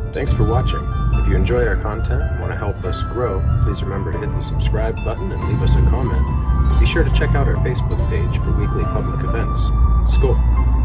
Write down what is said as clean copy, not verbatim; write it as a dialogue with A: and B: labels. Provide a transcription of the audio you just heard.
A: Thanks for watching. If you enjoy our content and want to help us grow, please remember to hit the subscribe button and leave us a comment. Be sure to check out our Facebook page for weekly public events. Skål!